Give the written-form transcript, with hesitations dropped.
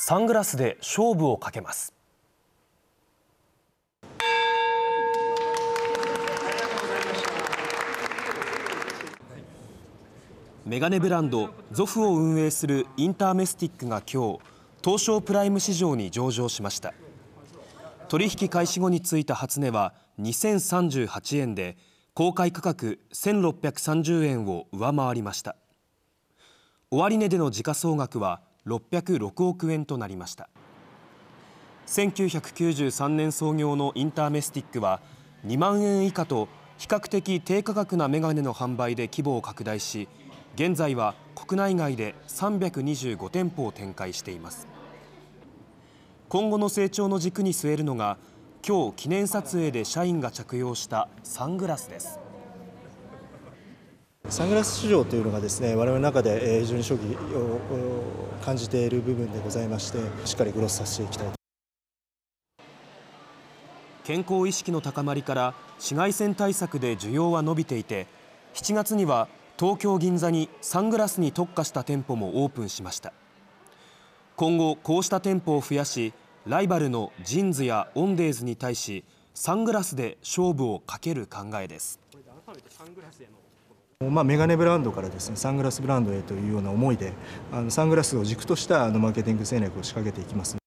サングラスで勝負をかけます。メガネブランドゾフを運営するインターメスティックが今日、東証プライム市場に上場しました。取引開始後についた初値は2038円で、公開価格1630円を上回りました。終値での時価総額は606億円となりました。1993年創業のインターメスティックは2万円以下と比較的低価格なメガネの販売で規模を拡大し、現在は国内外で325店舗を展開しています。今後の成長の軸に据えるのが、今日記念撮影で社員が着用したサングラスです。 サングラス市場というのがですね、我々の中で非常に将棋を感じている部分でございまして、しっかりグロスさせていきたい。 健康意識の高まりから紫外線対策で需要は伸びていて、7月には東京銀座にサングラスに特化した店舗もオープンしました。今後こうした店舗を増やし、ライバルのジンズやオンデーズに対しサングラスで勝負をかける考えです。 メガネブランドからですね、サングラスブランドへというような思いで、サングラスを軸としたマーケティング戦略を仕掛けていきます。